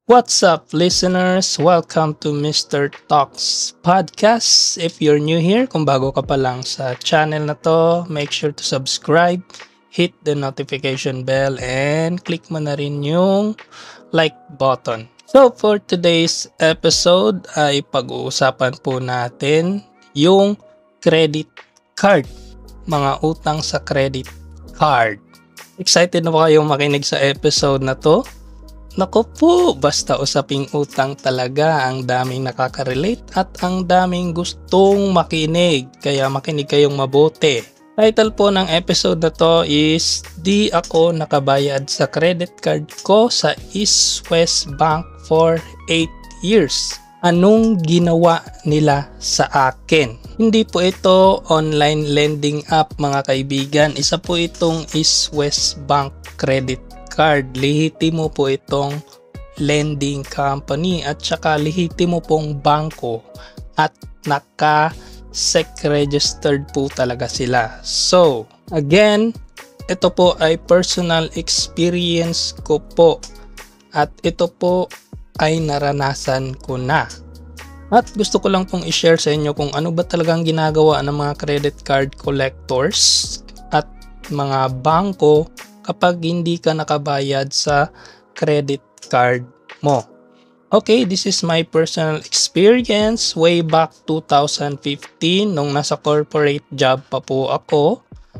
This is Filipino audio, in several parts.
What's up, listeners? Welcome to Mr. Talks Podcast. If you're new here, kung bago ka pa lang sa channel na to, make sure to subscribe, hit the notification bell, and click mo na rin yung like button. So, for today's episode ay pag-uusapan po natin yung credit card. Mga utang sa credit card. Excited na ba kayong makinig sa episode na to? Nako po, basta usaping utang talaga, ang daming nakaka-relate at ang daming gustong makinig, kaya makinig kayong mabuti. Title po ng episode na to is Di Ako Nakabayad sa Credit Card Ko sa East West Bank for 8 years. Anong ginawa nila sa akin? Hindi po ito online lending app mga kaibigan, isa po itong East West Bank Credit Card. Lihitimo po itong lending company at saka lihitimo pong bangko at naka-SEC registered po talaga sila. So, again, ito po ay personal experience ko po at ito po ay naranasan ko na. At gusto ko lang pong i-share sa inyo kung ano ba talagang ginagawa ng mga credit card collectors at mga bangko kapag hindi ka nakabayad sa credit card mo. Okay, this is my personal experience way back 2015 nung nasa corporate job pa po ako.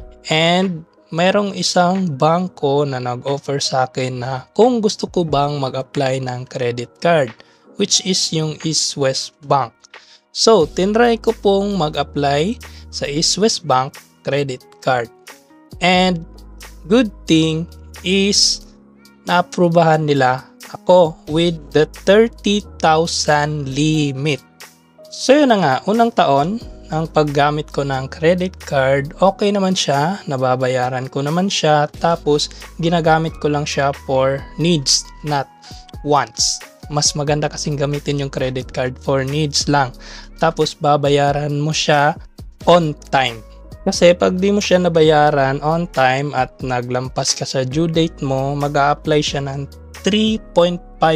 And merong isang bangko na nag-offer sa akin na kung gusto ko bang mag-apply ng credit card, which is yung East West Bank. So, tinry ko pong mag-apply sa East West Bank credit card. And good thing is naaprubahan nila ako with the 30,000 limit. So yun na nga, unang taon ang paggamit ko ng credit card, okay naman siya, nababayaran ko naman siya, tapos ginagamit ko lang siya for needs, not wants. Mas maganda kasing gamitin yung credit card for needs lang, tapos babayaran mo siya on time. Kasi pag di mo siya nabayaran on time at naglampas ka sa due date mo, mag-a-apply siya ng 3.5%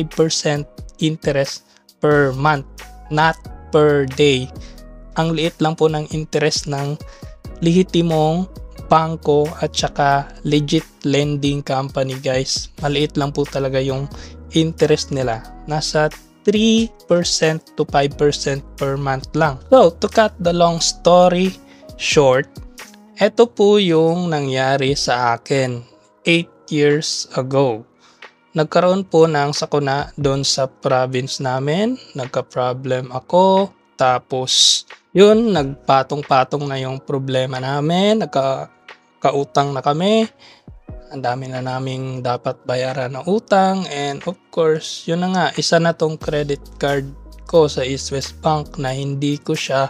interest per month, not per day. Ang liit lang po ng interest ng lihitimong bangko at saka legit lending company, guys. Maliit lang po talaga yung interest nila. Nasa 3% to 5% per month lang. So, to cut the long story short, ito po yung nangyari sa akin 8 years ago. Nagkaroon po ng sakuna doon sa province namin. Nagka-problem ako. Tapos, yun, nagpatong-patong na yung problema namin. Nagka-utang na kami. Ang dami na naming dapat bayaran na utang. And of course, yun na nga, isa na tong credit card ko sa East West Bank na hindi ko siya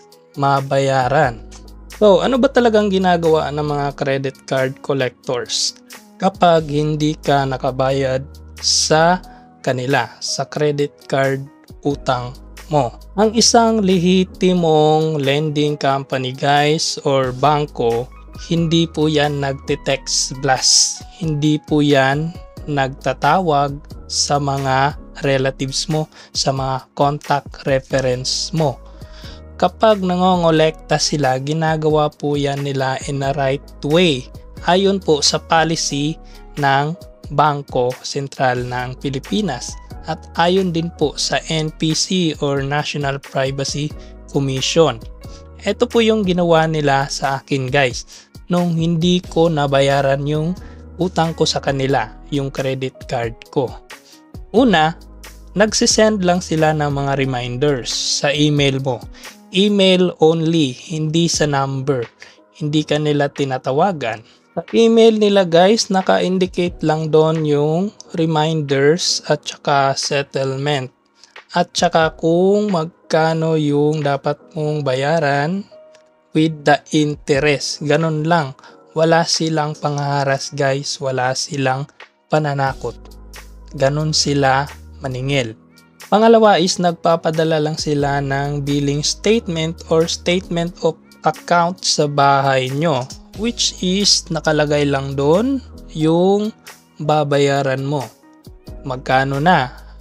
mabayaran. So, ano ba talagang ginagawa ng mga credit card collectors kapag hindi ka nakabayad sa kanila, sa credit card utang mo? Ang isang lehitimong lending company, guys, or bangko, hindi po yan nagte-text blast. Hindi po yan nagtatawag sa mga relatives mo, sa mga contact reference mo. Kapag nangongolekta sila, ginagawa po yan nila in a right way. Ayon po sa policy ng Bangko Sentral ng Pilipinas at ayon din po sa NPC or National Privacy Commission. Ito po yung ginawa nila sa akin, guys, nung hindi ko nabayaran yung utang ko sa kanila, yung credit card ko. Una, nagsisend lang sila ng mga reminders sa email mo. Email only, hindi sa number. Hindi ka nila tinatawagan. Sa email nila, guys, naka-indicate lang doon yung reminders at saka settlement. At saka kung magkano yung dapat mong bayaran with the interest. Ganun lang. Wala silang pangharas, guys. Wala silang pananakot. Ganun sila maningil. Pangalawa is nagpapadala lang sila ng billing statement or statement of account sa bahay nyo, which is nakalagay lang doon yung babayaran mo. Magkano na?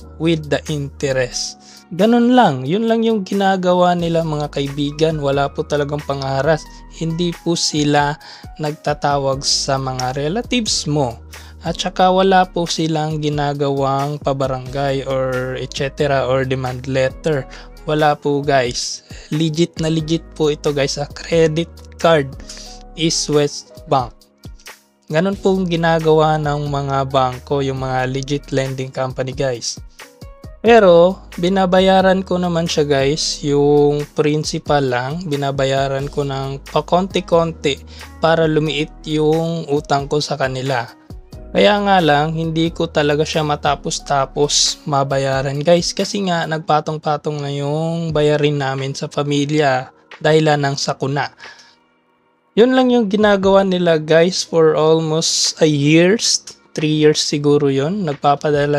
with the interest. Ganun lang, yun lang yung ginagawa nila mga kaibigan. Wala po talagang pangaras. Hindi po sila nagtatawag sa mga relatives mo. At saka wala po silang ginagawang pabarangay or etc. or demand letter. Wala po guys. Legit na legit po ito guys. A credit card is West Bank. Ganun po ginagawa ng mga bangko, yung mga legit lending company guys. Pero binabayaran ko naman siya guys, yung principal lang, binabayaran ko ng pakonti-konti para lumiit yung utang ko sa kanila. Kaya nga lang, hindi ko talaga siya matapos-tapos mabayaran guys, kasi nga nagpatong-patong na yung bayarin namin sa pamilya dahilan ng sakuna. Yun lang yung ginagawa nila guys for almost a years. 3 years siguro yun. Nagpapadala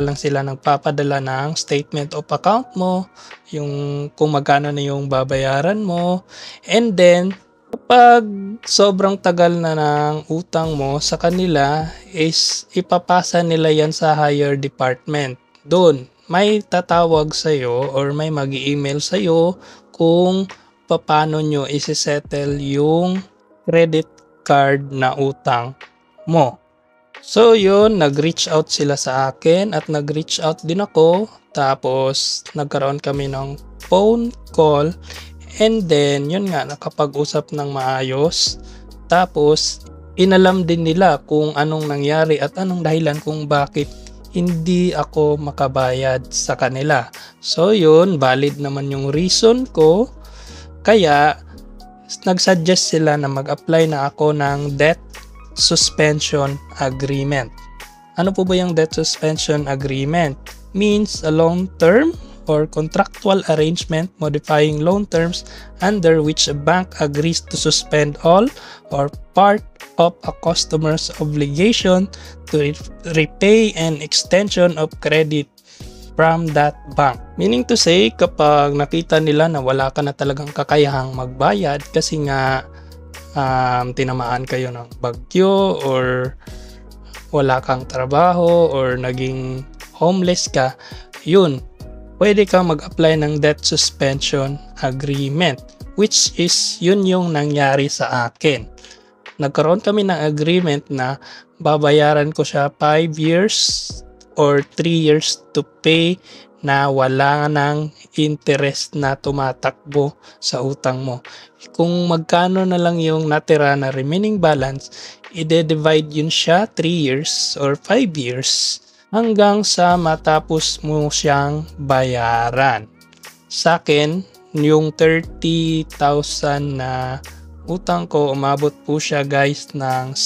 ng statement of account mo, yung kung magkano na yung babayaran mo. And then, kapag sobrang tagal na ng utang mo sa kanila, is ipapasa nila yan sa higher department. Doon, may tatawag sa'yo or may mag-email sa'yo kung paano nyo isi-settle yung credit card na utang mo. So yun, nag-reach out sila sa akin at nag-reach out din ako. Tapos nagkaroon kami ng phone call and then yun nga, nakapag-usap ng maayos. Tapos inalam din nila kung anong nangyari at anong dahilan kung bakit hindi ako makabayad sa kanila. So yun, valid naman yung reason ko. Kaya nag-suggest sila na mag-apply na ako ng debt suspension agreement. Ano po ba yung debt suspension agreement? Means a loan term or contractual arrangement modifying loan terms under which a bank agrees to suspend all or part of a customer's obligation to repay an extension of credit from that bank. Meaning to say, kapag nakita nila na wala ka na talagang kakayahang magbayad kasi nga tinamaan kayo ng bagyo or wala kang trabaho or naging homeless ka, yun, pwede kang mag-apply ng debt suspension agreement, which is yun yung nangyari sa akin. Nagkaroon kami ng agreement na babayaran ko siya 5 years or 3 years to pay na wala ng interest na tumatakbo sa utang mo. Kung magkano na lang yung natira na remaining balance, i-divide yun siya 3 years or 5 years hanggang sa matapos mo siyang bayaran. Sa akin, yung 30,000 na utang ko, umabot po siya guys ng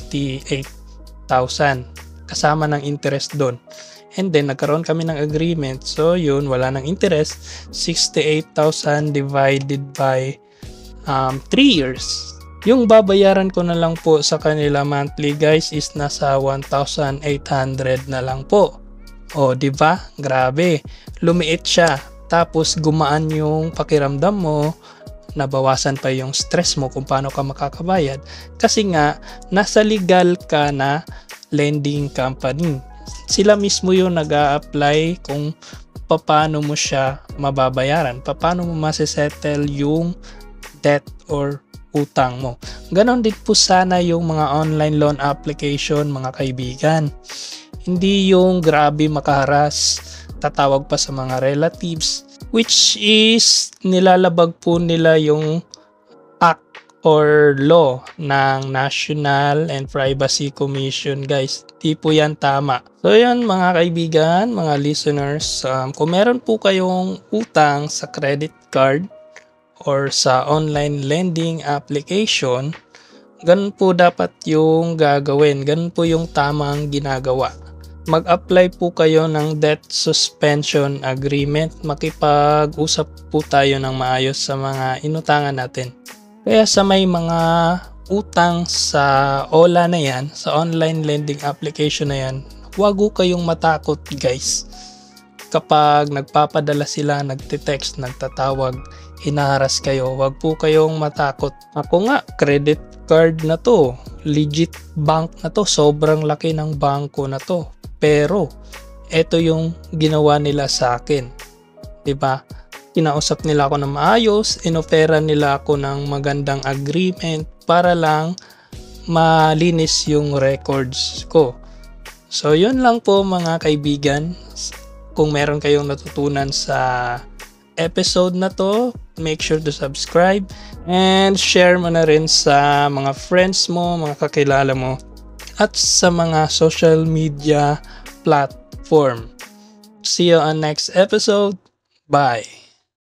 68,000 kasama ng interest doon. And then, nagkaroon kami ng agreement. So, yun, wala ng interest. 68,000 divided by 3 years. Yung babayaran ko na lang po sa kanila monthly, guys, is nasa 1,800 na lang po. O, di ba? Grabe. Lumiit siya. Tapos, gumaan yung pakiramdam mo. Nabawasan pa yung stress mo kung paano ka makakabayad. Kasi nga, nasa legal ka na lending company. Sila mismo yung nag-a-apply kung paano mo siya mababayaran, paano mo masisettle yung debt or utang mo. Ganon din po sana yung mga online loan application, mga kaibigan. Hindi yung grabe makaharas, tatawag pa sa mga relatives, which is nilalabag po nila yung act or law ng National and Privacy Commission, guys. Di po yan tama. So yan mga kaibigan, mga listeners, kung meron po kayong utang sa credit card or sa online lending application, ganun po dapat yung gagawin. Ganun po yung tamang ginagawa. Mag-apply po kayo ng debt suspension agreement. Makipag-usap po tayo ng maayos sa mga inutangan natin. Kaya sa may mga utang sa OLA na yan, sa online lending application na yan, huwag kayong matakot guys. Kapag nagpapadala sila, nagte-text, nagtatawag, hinaharas kayo, huwag po kayong matakot. Ako nga, credit card na to, legit bank na to, sobrang laki ng bangko na to. Pero, eto yung ginawa nila sa akin. 'Di ba? Kinausap nila ako ng maayos, inofera nila ako ng magandang agreement para lang malinis yung records ko. So, yun lang po mga kaibigan. Kung meron kayong natutunan sa episode na to, make sure to subscribe and share mo na rin sa mga friends mo, mga kakilala mo, at sa mga social media platform. See you on next episode. Bye!